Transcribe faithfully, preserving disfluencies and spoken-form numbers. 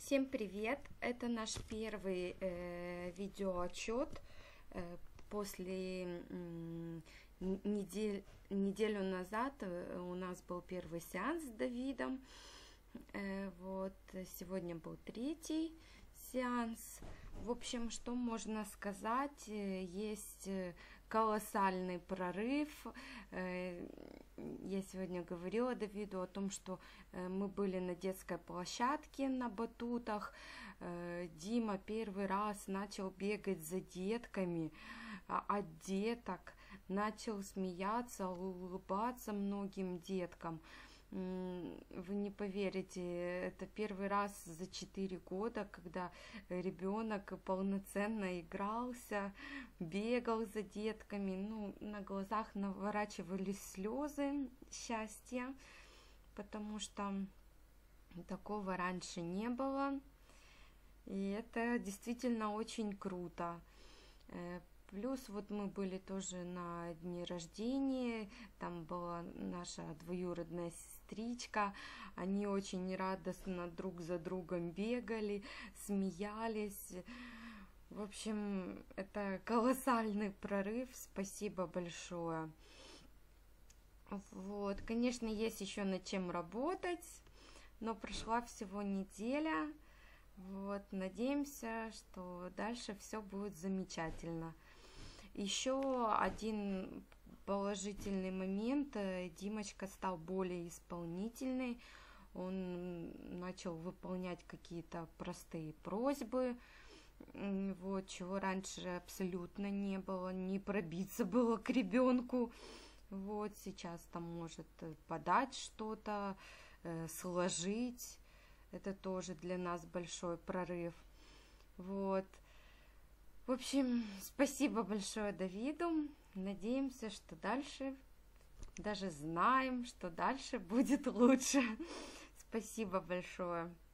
Всем привет! Это наш первый э, видеоотчет э, после э, недель, неделю назад э, у нас был первый сеанс с Давидом. Э, вот сегодня был третий сеанс. В общем, что можно сказать? Есть колоссальный прорыв. Я сегодня говорила Давиду о том, что мы были на детской площадке на батутах. Дима первый раз начал бегать за детками, от деток, начал смеяться, улыбаться многим деткам. Вы не поверите, это первый раз за четыре года, когда ребенок полноценно игрался, бегал за детками. Ну, на глазах наворачивались слезы счастья, потому что такого раньше не было. И это действительно очень круто. Плюс вот мы были тоже на дне рождения, там была наша двоюродная сестричка, они очень радостно друг за другом бегали, смеялись. В общем, это колоссальный прорыв, спасибо большое. Вот, конечно, есть еще над чем работать, но прошла всего неделя. Вот, надеемся, что дальше все будет замечательно. Еще один положительный момент: Димочка стал более исполнительный, он начал выполнять какие-то простые просьбы, вот, чего раньше абсолютно не было, не пробиться было к ребенку. Вот, сейчас там может подать что-то, сложить, это тоже для нас большой прорыв. Вот. В общем, спасибо большое Давиду. Надеемся, что дальше, даже знаем, что дальше будет лучше. Спасибо большое.